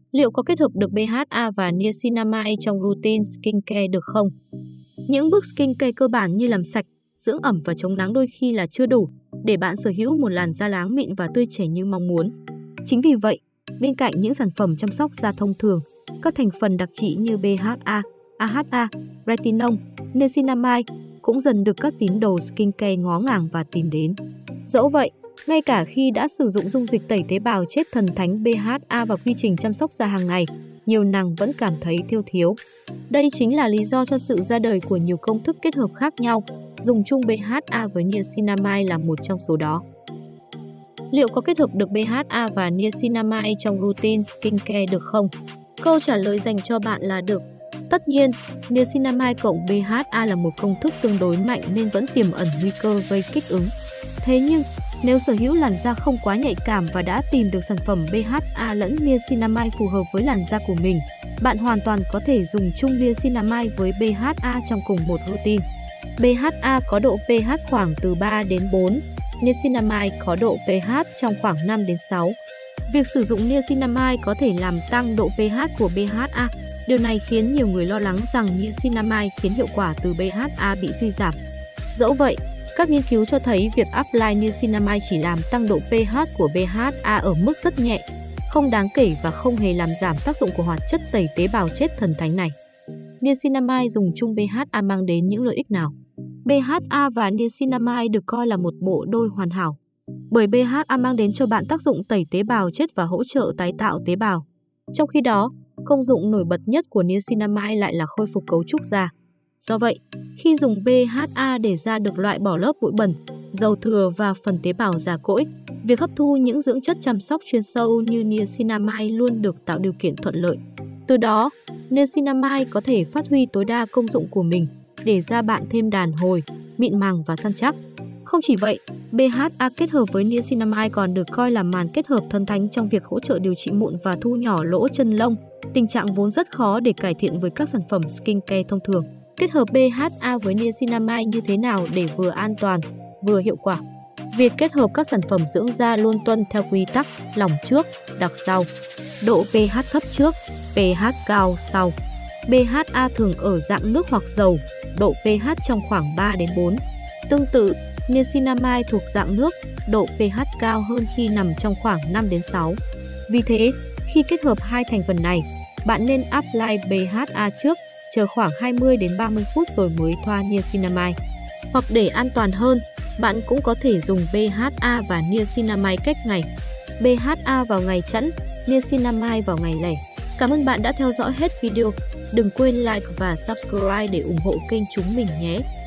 Liệu có kết hợp được BHA và niacinamide trong routine skincare được không? Những bước skincare cơ bản như làm sạch, dưỡng ẩm và chống nắng đôi khi là chưa đủ để bạn sở hữu một làn da láng mịn và tươi trẻ như mong muốn. Chính vì vậy, bên cạnh những sản phẩm chăm sóc da thông thường, các thành phần đặc trị như BHA, AHA, retinol, niacinamide cũng dần được các tín đồ skincare ngó ngàng và tìm đến. Dẫu vậy, ngay cả khi đã sử dụng dung dịch tẩy tế bào chết thần thánh BHA vào quy trình chăm sóc da hàng ngày, nhiều nàng vẫn cảm thấy thiếu. Đây chính là lý do cho sự ra đời của nhiều công thức kết hợp khác nhau. Dùng chung BHA với niacinamide là một trong số đó. Liệu có kết hợp được BHA và niacinamide trong routine skincare được không? Câu trả lời dành cho bạn là được. Tất nhiên, niacinamide cộng BHA là một công thức tương đối mạnh nên vẫn tiềm ẩn nguy cơ gây kích ứng. Thế nhưng, nếu sở hữu làn da không quá nhạy cảm và đã tìm được sản phẩm BHA lẫn niacinamide phù hợp với làn da của mình, bạn hoàn toàn có thể dùng chung niacinamide với BHA trong cùng một routine. BHA có độ pH khoảng từ 3 đến 4, niacinamide có độ pH trong khoảng 5 đến 6. Việc sử dụng niacinamide có thể làm tăng độ pH của BHA. Điều này khiến nhiều người lo lắng rằng niacinamide khiến hiệu quả từ BHA bị suy giảm. Dẫu vậy, các nghiên cứu cho thấy việc apply niacinamide chỉ làm tăng độ pH của BHA ở mức rất nhẹ, không đáng kể và không hề làm giảm tác dụng của hoạt chất tẩy tế bào chết thần thánh này. Niacinamide dùng chung BHA mang đến những lợi ích nào? BHA và niacinamide được coi là một bộ đôi hoàn hảo, bởi BHA mang đến cho bạn tác dụng tẩy tế bào chết và hỗ trợ tái tạo tế bào. Trong khi đó, công dụng nổi bật nhất của niacinamide lại là khôi phục cấu trúc da. Do vậy, khi dùng BHA để da được loại bỏ lớp bụi bẩn, dầu thừa và phần tế bào già cỗi, việc hấp thu những dưỡng chất chăm sóc chuyên sâu như niacinamide luôn được tạo điều kiện thuận lợi. Từ đó, niacinamide có thể phát huy tối đa công dụng của mình để da bạn thêm đàn hồi, mịn màng và săn chắc. Không chỉ vậy, BHA kết hợp với niacinamide còn được coi là màn kết hợp thần thánh trong việc hỗ trợ điều trị mụn và thu nhỏ lỗ chân lông, tình trạng vốn rất khó để cải thiện với các sản phẩm skincare thông thường. Kết hợp BHA với niacinamide như thế nào để vừa an toàn, vừa hiệu quả? Việc kết hợp các sản phẩm dưỡng da luôn tuân theo quy tắc lỏng trước, đặc sau. Độ pH thấp trước, pH cao sau. BHA thường ở dạng nước hoặc dầu, độ pH trong khoảng 3 đến 4. Tương tự, niacinamide thuộc dạng nước, độ pH cao hơn khi nằm trong khoảng 5 đến 6. Vì thế, khi kết hợp hai thành phần này, bạn nên apply BHA trước, chờ khoảng 20 đến 30 phút rồi mới thoa niacinamide. Hoặc để an toàn hơn, bạn cũng có thể dùng BHA và niacinamide cách ngày. BHA vào ngày chẵn, niacinamide vào ngày lẻ. Cảm ơn bạn đã theo dõi hết video. Đừng quên like và subscribe để ủng hộ kênh chúng mình nhé.